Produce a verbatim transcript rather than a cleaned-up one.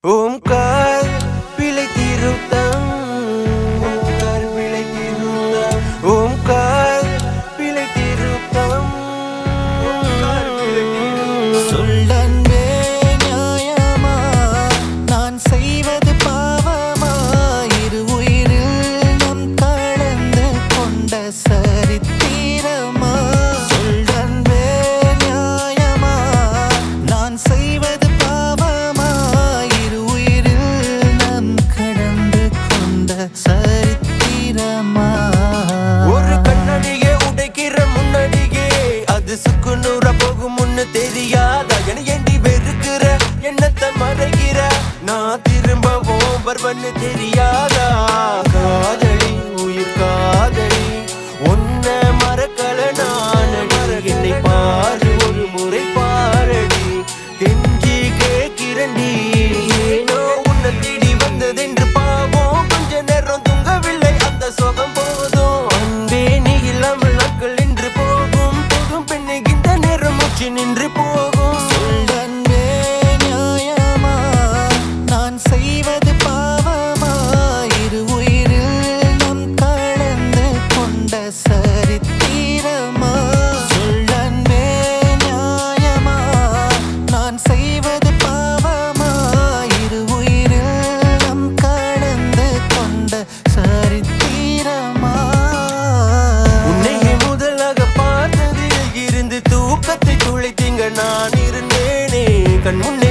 Omkar Pilaithirutham, Omkar Pilaithirutham, Omkar Pilaithirutham, Omkar Pilaithirutham. Sollanbe nyayama, naan seivathu paavama, iru uyiril nam kalandu konda sarithirama. Sollanbe nyayama, naan seivathu paavama, iru uyiril nam kalandu konda sarithirama. ஒரு கண்ணடியே உடைக்கிற முன்னடியே அது சுக்குநூறா போகும் முன்னு தெரியாதா என ஏண்டி வெறுக்கிற என்னத்தை மறைக்கிற நான் திரும்பவும் வருவன்னு தெரியாதா காதலி உயிர் காதலி உன்னை மறக்கல நானடி என்னை பாரு ஒரு முறை பாரடி கெஞ்சி கேட்கிறண்டி ஏனோ உன்னை தேடி வந்ததென்று பாவம் கொஞ்ச நேரம் தூங்கவில்லை அந்த சோகம் போதும் அன்பே நீ இல்லாமல் நாட்கள் நின்று போகும் போகும் பெண்ணை இந்த நேரம் மூச்சு நின்று போகும் Sollanbe nyayama, naan seivathu paavama, iru uyiril nam kalandu konda sarithirama. Sollanbe nyayama, naan seivathu paavama, iru uyiril nam kalandu konda sarithirama. உன்னையே முதலாக பார்த்ததில் இருந்து தூக்கத்தை துளைத்தீங்க நான் இருந்தேனே கண் முன்னே